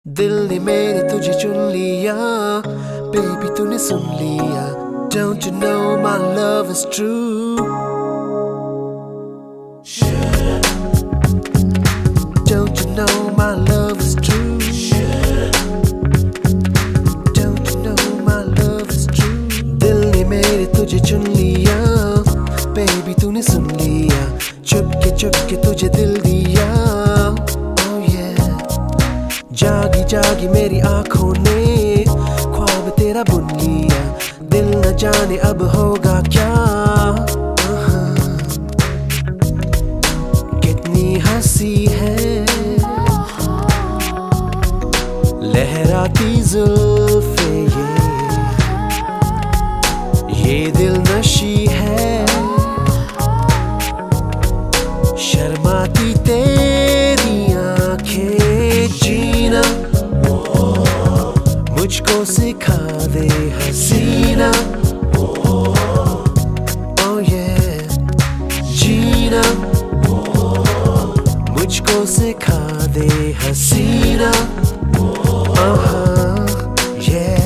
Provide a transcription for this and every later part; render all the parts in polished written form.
दिल ने मेरे तुझे चुन लिया, बेबी तूने सुन लिया। Don't you know my love is true? Don't you know my love is true? Don't you know my love is true? दिल ने मेरे तुझे चुन लिया, बेबी तूने सुन लिया। चुपके तुझे दिल दिया। जागी जागी मेरी आंखों ने ख्वाब तेरा बुन लिया। दिल न जाने अब होगा क्या। कितनी हंसी है लहराती जुल्फे, ये दिल नशी है शर्माती तेरी आंखें। जीना मुझको सिखा दे हसीना, oh yeah। जीना मुझको सिखा दे हसीना, yeah।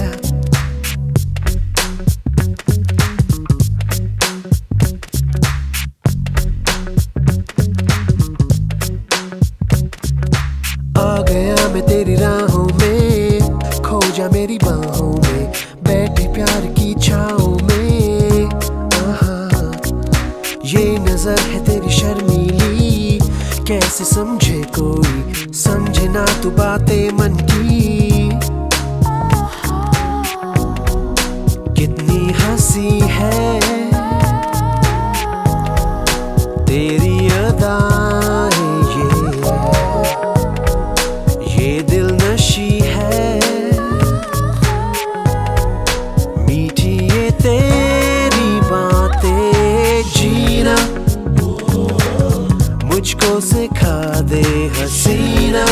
आ गया मैं तेरी राहों में, खो जा मेरी बाहों में, बैठे प्यार की छाओं में। ये नजर है तेरी शर्मीली, कैसे समझे कोई, समझे ना तू बातें मन की। कितनी हंसी है तेरी अदाएं, ये दिल नशी है मीठी ये तेरी बातें। जीना मुझको सिखा दे हसीना,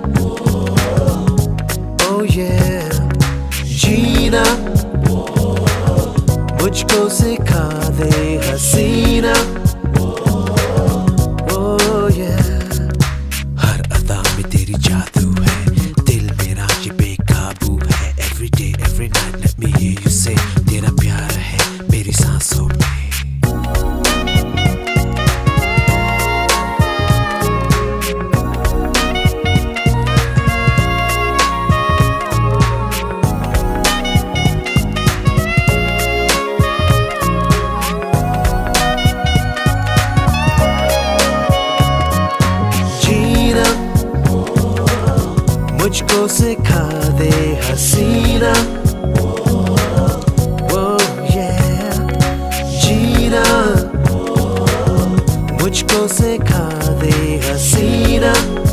oh yeah। जीना मुझको सिखा दे हसीना, oh yeah। हर अदा में तेरी जादू है, दिल मेरा ये बेकाबू है। Every day, every night, let me hear you say, तेरा प्यार है मेरी सांसों में। मुझको सिखा दे हसीना, oh yeah। जीना मुझको सिखा दे हसीना।